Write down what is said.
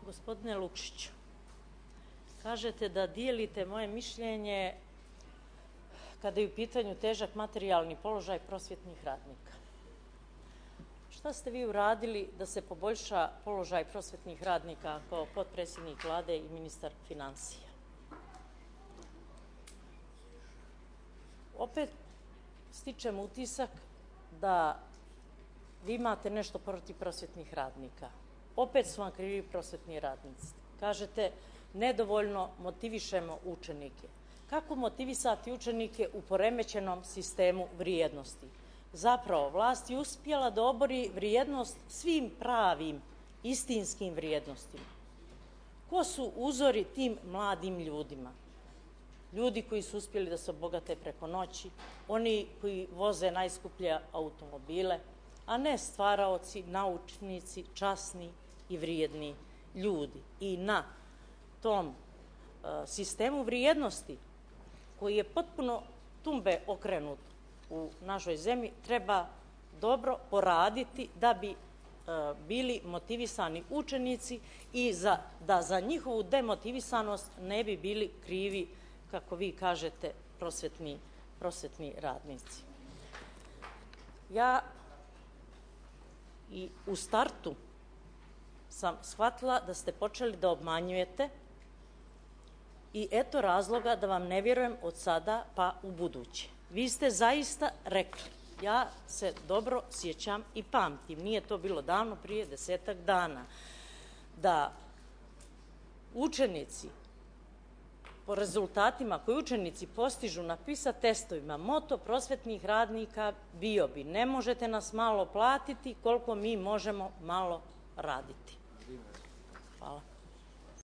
Gospodine Lukšiću, kažete da dijelite moje mišljenje kada je u pitanju težak materijalni položaj prosvjetnih radnika. Šta ste vi uradili da se poboljša položaj prosvjetnih radnika kao potpredsjednik Vlade i ministar finansija? Opet stičem utisak da vi imate nešto protiv prosvjetnih radnika. Opet su vam krivi prosvjetni radnici. Kažete, nedovoljno motivišemo učenike. Kako motivisati učenike u poremećenom sistemu vrijednosti? Zapravo, vlast je uspjela da obori vrijednost svim pravim, istinskim vrijednostima. Ko su uzori tim mladim ljudima? Ljudi koji su uspjeli da se obogate preko noći, oni koji voze najskuplje automobile, a ne stvaraoci, naučnici, časni i vrijedni ljudi. I na tom sistemu vrijednosti koji je potpuno tumbe okrenut u našoj zemlji treba dobro poraditi da bi bili motivisani učenici i da za njihovu demotivisanost ne bi bili krivi, kako vi kažete, prosvetni radnici. Ja i u startu sam shvatila da ste počeli da obmanjujete i eto razloga da vam ne vjerujem od sada pa u buduće. Vi ste zaista rekli, ja se dobro sjećam i pamtim, nije to bilo davno, prije 10-ak dana, da učenici, po rezultatima koje učenici postižu na PISA testovima, moto prosvetnih radnika bio bi: ne možete nas malo platiti koliko mi možemo malo raditi. Hvala.